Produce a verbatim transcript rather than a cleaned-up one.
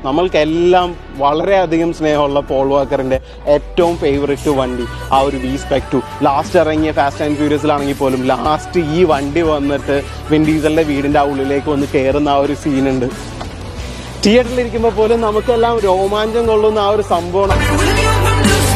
നമ്മൾക്കെല്ലാം വളരെയധികം സ്നേഹമുള്ള പോൾ വാക്കറിൻ്റെ ഏറ്റവും ഫേവറേറ്റ് വണ്ടി ആ ഒരു വി സ്പെക് ടു. ലാസ്റ്റ് ഇറങ്ങിയ ഫാസ്റ്റ് ആൻഡ് ഫ്യൂരിയസിലാണെങ്കിൽ പോലും ലാസ്റ്റ് ഈ വണ്ടി വന്നിട്ട് വിൻ ഡീസലിൻ്റെ വീടിൻ്റെ ആ ഉള്ളിലേക്ക് വന്ന് കയറുന്ന ആ ഒരു സീനുണ്ട്. തിയേറ്ററിലിരിക്കുമ്പോൾ പോലും നമുക്കെല്ലാം രോമാഞ്ചം കൊള്ളുന്ന ആ ഒരു സംഭവം.